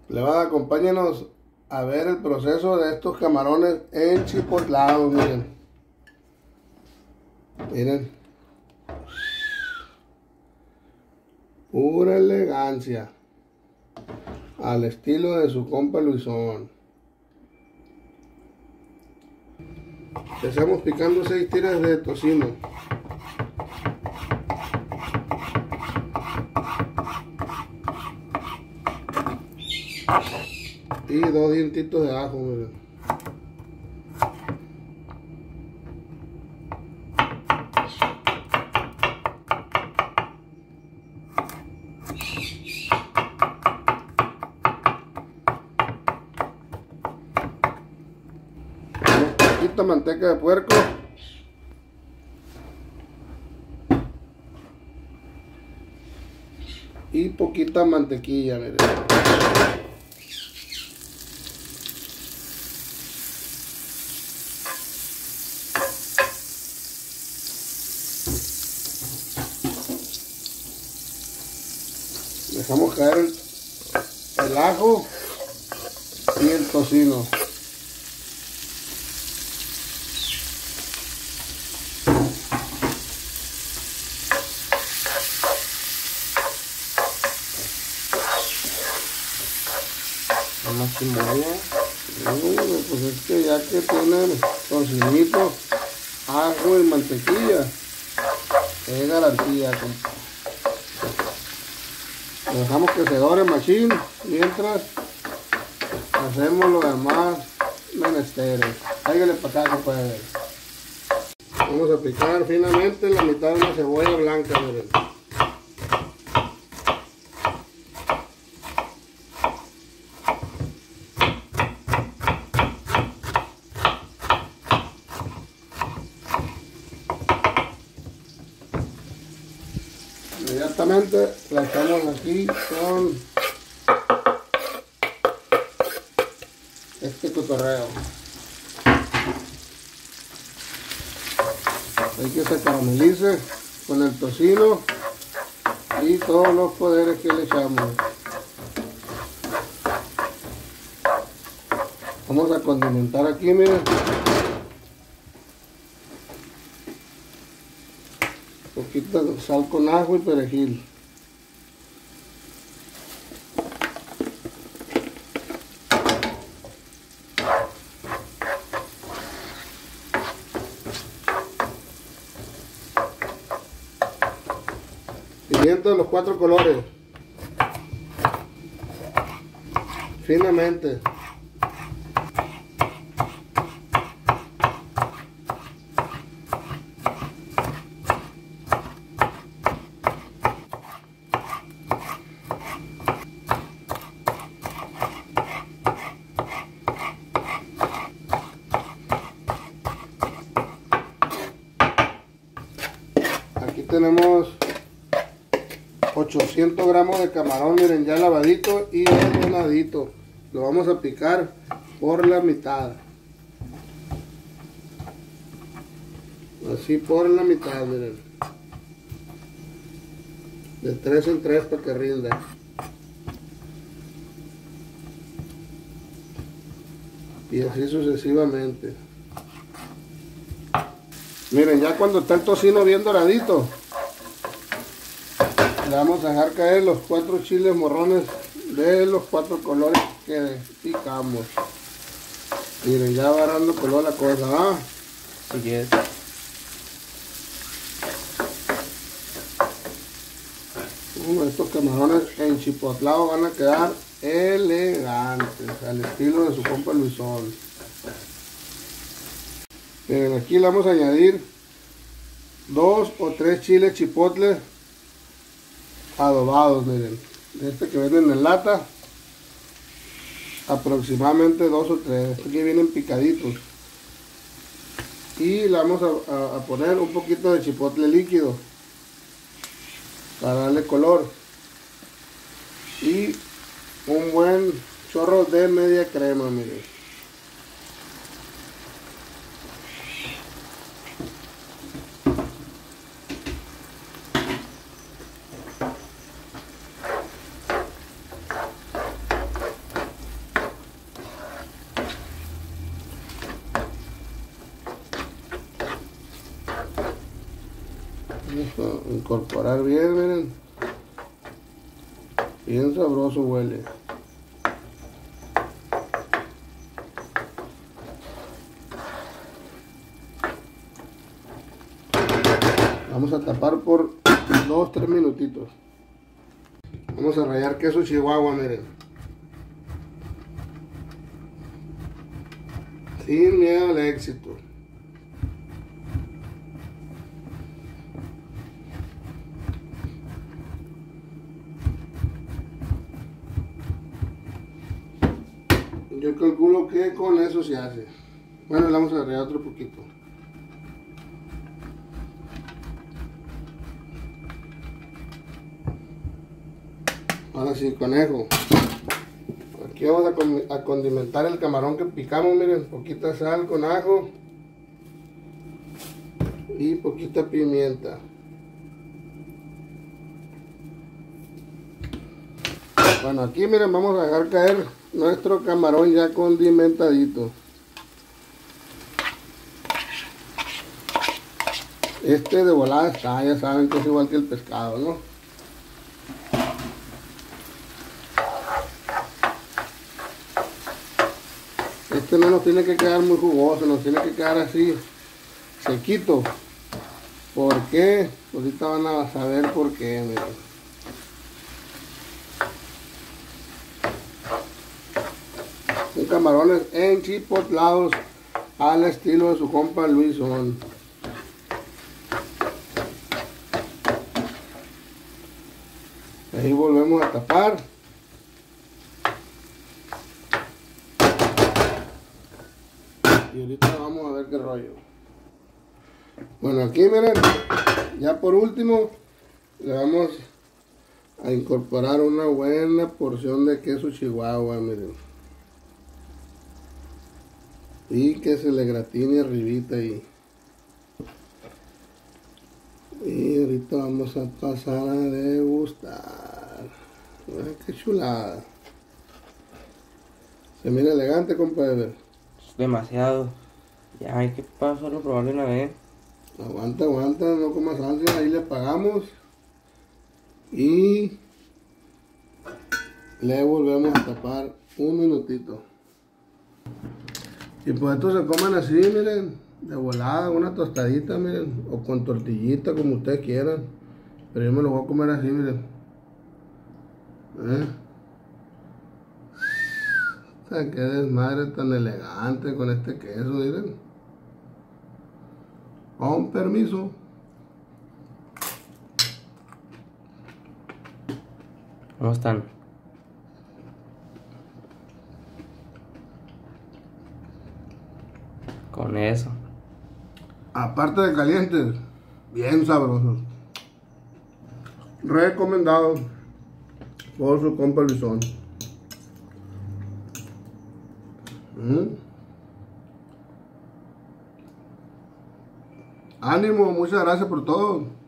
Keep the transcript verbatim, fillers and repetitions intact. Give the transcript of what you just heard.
Le va, acompáñenos a ver el proceso de estos camarones enchipotlados, miren. Miren. Pura elegancia. Al estilo de su compa Luisón. Empezamos picando seis tiras de tocino. Y dos dientitos de ajo, miren. Poquita manteca de puerco. Y poquita mantequilla, miren. Dejamos caer el, el ajo y el tocino. Más cebolla. Uh, pues es que ya que tiene tocinito, ajo y mantequilla, es garantía, compa. Dejamos que se dore machín mientras hacemos lo demás menesteres. Cáigale para acá, compa. Vamos a picar finamente la mitad de una cebolla blanca, miren. Inmediatamente la echamos aquí con este cotorreo. Hay que se caramelice con el tocino y todos los poderes que le echamos. Vamos a condimentar aquí, miren. Poquita sal con ajo y perejil. Pimiento de los cuatro colores. Finamente. Aquí tenemos ochocientos gramos de camarón, miren, ya lavadito y desmenadito. Lo vamos a picar por la mitad. Así por la mitad, miren. De tres en tres para que rinda. Y así sucesivamente. Miren, ya cuando está el tocino bien doradito, le vamos a dejar caer los cuatro chiles morrones de los cuatro colores que picamos. Miren, ya va dando color la cosa, ¿ah? Así es. Uh, estos camarones enchipotlados van a quedar elegantes, al estilo de su compa Luisón. Miren, aquí le vamos a añadir dos o tres chiles chipotles adobados, miren, de este que venden en lata, aproximadamente dos o tres. Aquí vienen picaditos. Y le vamos a, a, a poner un poquito de chipotle líquido para darle color y un buen chorro de media crema, miren. incorporar bien, miren. Bien sabroso huele. Vamos a tapar por dos tres minutitos. Vamos a rallar queso chihuahua, miren. Sin miedo al éxito. Yo calculo que con eso se hace. Bueno, le vamos a rallar otro poquito. Ahora sí, conejo. Aquí vamos a, con, a condimentar el camarón que picamos, miren, poquita sal con ajo y poquita pimienta. Bueno, aquí miren, vamos a dejar caer nuestro camarón ya condimentadito. Este de volada está, ya saben que es igual que el pescado, ¿no? Este no nos tiene que quedar muy jugoso, nos tiene que quedar así, sequito. ¿Por qué? Ahorita van a saber por qué, miren. Un camarones enchipotlados al estilo de su compa Luisón. Ahí volvemos a tapar. Y ahorita vamos a ver qué rollo. Bueno, aquí miren, ya por último le vamos a incorporar una buena porción de queso chihuahua, miren. Y que se le gratine arribita ahí. Y ahorita vamos a pasar a degustar. Ay, qué chulada. Se mira elegante, compadre. Demasiado. Ya hay que pasarlo a probar de una vez. Aguanta, aguanta, no comas ansia, ahí le apagamos. Y le volvemos a tapar un minutito. Y pues estos se comen así, miren, de volada, una tostadita, miren, o con tortillita, como ustedes quieran. Pero yo me lo voy a comer así, miren. ¿Eh? O sea, qué desmadre tan elegante con este queso, miren. Con permiso. ¿Cómo están? Con eso. Aparte de calientes, bien sabrosos. Recomendado por su compa Luisón. Mm. Ánimo, muchas gracias por todo.